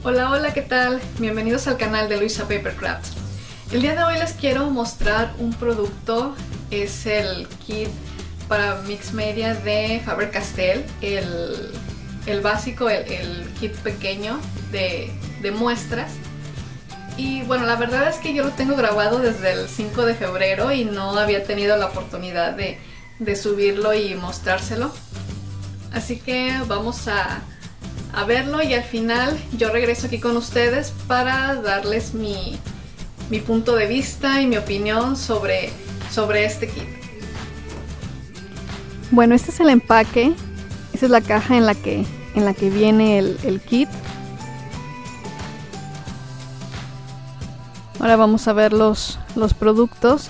Hola, hola, ¿qué tal? Bienvenidos al canal de Luisa Papercraft. El día de hoy les quiero mostrar un producto, es el kit para Mix Media de Faber-Castell, el básico, el kit pequeño de muestras. Y bueno, la verdad es que yo lo tengo grabado desde el 5 de febrero y no había tenido la oportunidad de subirlo y mostrárselo. Así que vamos a verlo y al final yo regreso aquí con ustedes para darles mi punto de vista y mi opinión sobre este kit. Bueno, este es el empaque, esta es la caja en la que viene el kit. Ahora vamos a ver los productos.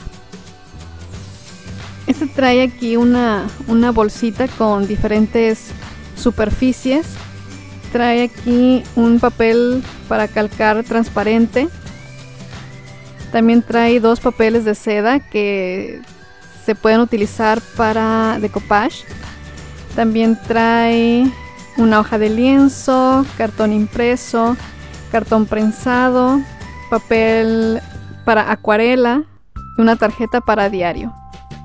Este trae aquí una bolsita con diferentes superficies. Trae aquí un papel para calcar transparente. También trae dos papeles de seda que se pueden utilizar para decoupage. También trae una hoja de lienzo, cartón impreso, cartón prensado, papel para acuarela y una tarjeta para diario.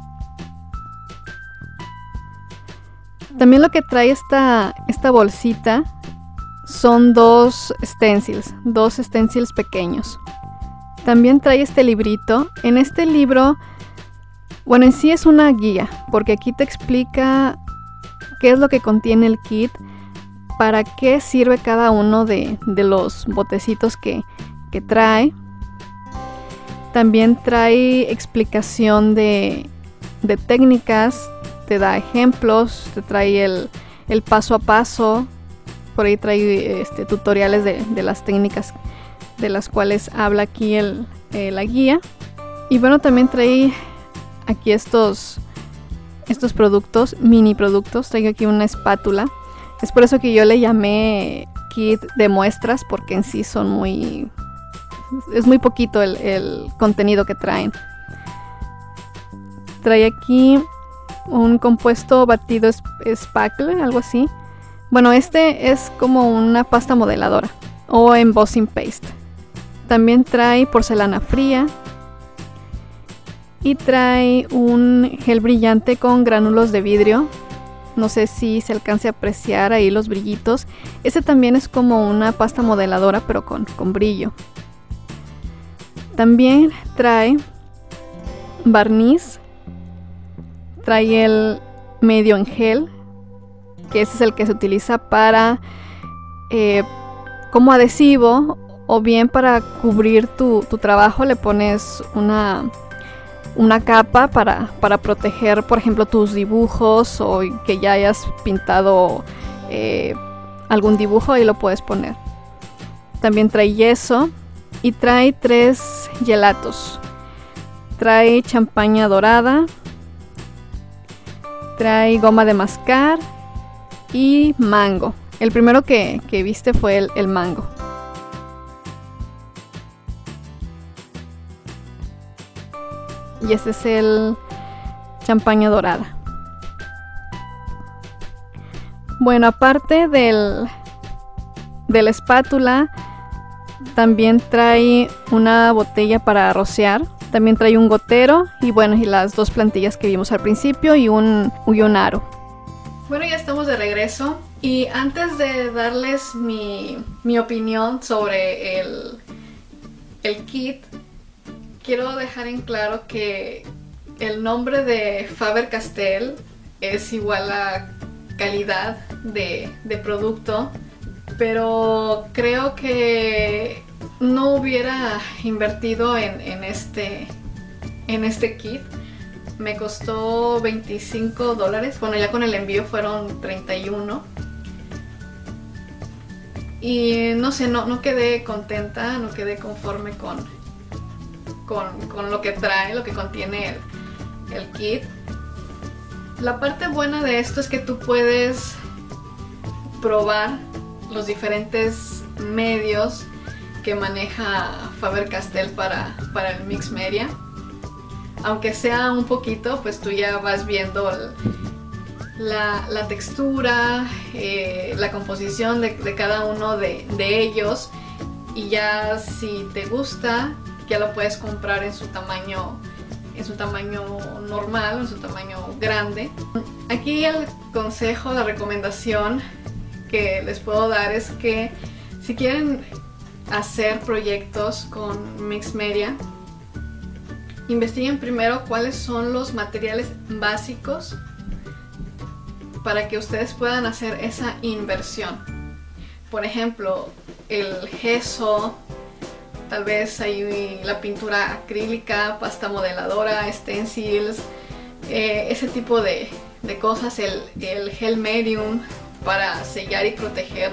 También lo que trae esta bolsita son dos stencils pequeños. También trae este librito. En este libro, bueno, en sí es una guía, porque aquí te explica qué es lo que contiene el kit, para qué sirve cada uno de los botecitos que trae. También trae explicación de técnicas, te da ejemplos, te trae el paso a paso. Por ahí trae tutoriales de las técnicas de las cuales habla aquí la guía. Y bueno, también trae aquí estos productos, mini productos. Traigo aquí una espátula. Es por eso que yo le llamé kit de muestras, porque en sí es muy poquito el contenido que traen. Trae aquí un compuesto batido spackle, algo así. Bueno, este es como una pasta modeladora o embossing paste. También trae porcelana fría y trae un gel brillante con gránulos de vidrio. No sé si se alcance a apreciar ahí los brillitos. Este también es como una pasta modeladora, pero con brillo. También trae barniz. Trae el medio en gel, que ese es el que se utiliza para como adhesivo, o bien para cubrir tu trabajo. Le pones una capa para proteger, por ejemplo, tus dibujos, o que ya hayas pintado algún dibujo, ahí lo puedes poner. También trae yeso y trae 3 gelatos. Trae champaña dorada, trae goma de mascar y mango. El primero que viste fue el mango. Y este es el champaña dorada. Bueno, aparte de la espátula, también trae una botella para rociar. También trae un gotero y bueno, y las dos plantillas que vimos al principio y un aro. Bueno, ya estamos de regreso y antes de darles mi opinión sobre el kit, quiero dejar en claro que el nombre de Faber-Castell es igual a calidad de producto, pero creo que no hubiera invertido en este kit. Me costó $25. Bueno, ya con el envío fueron 31. Y no sé, no quedé contenta, no quedé conforme con lo que trae, lo que contiene el kit. La parte buena de esto es que tú puedes probar los diferentes medios que maneja Faber-Castell para el Mix Media. Aunque sea un poquito, pues tú ya vas viendo la textura, la composición de cada uno de ellos, y ya si te gusta ya lo puedes comprar en su tamaño normal, en su tamaño grande. Aquí el consejo, la recomendación que les puedo dar es que si quieren hacer proyectos con Mixed Media, investiguen primero cuáles son los materiales básicos para que ustedes puedan hacer esa inversión. Por ejemplo, el gesso, tal vez hay la pintura acrílica, pasta modeladora, stencils, ese tipo de cosas, el gel medium para sellar y proteger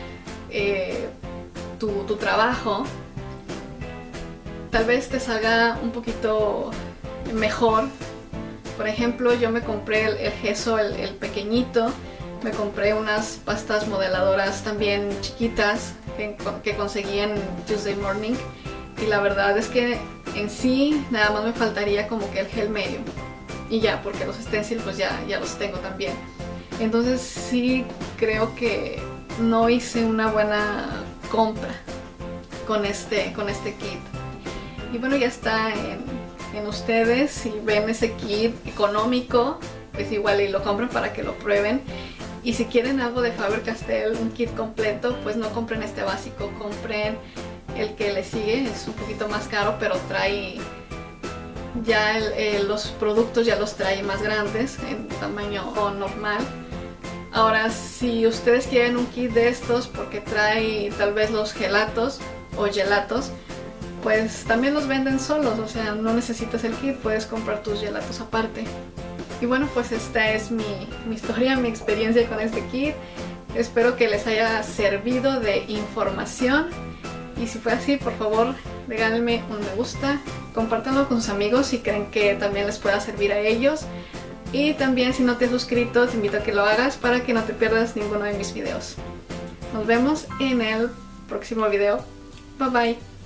tu trabajo. Tal vez te salga un poquito mejor. Por ejemplo, yo me compré el gesso, el pequeñito. Me compré unas pastas modeladoras también chiquitas que conseguí en Tuesday Morning, y la verdad es que en sí nada más me faltaría como que el gel medium y ya, porque los stencils pues ya los tengo también. Entonces sí creo que no hice una buena compra con este kit. Y bueno, ya está en ustedes. Si ven ese kit económico, pues igual y lo compren para que lo prueben. Y si quieren algo de Faber-Castell, un kit completo, pues no compren este básico, compren el que le sigue. Es un poquito más caro, pero trae ya los productos ya los trae más grandes, en tamaño normal. Ahora, si ustedes quieren un kit de estos porque trae tal vez los gelatos o gelatos, pues también los venden solos, o sea, no necesitas el kit, puedes comprar tus gelatos aparte. Y bueno, pues esta es mi historia, mi experiencia con este kit. Espero que les haya servido de información, y si fue así, por favor regálenme un me gusta, compártanlo con sus amigos si creen que también les pueda servir a ellos. Y también, si no te has suscrito, te invito a que lo hagas para que no te pierdas ninguno de mis videos. Nos vemos en el próximo video. Bye bye.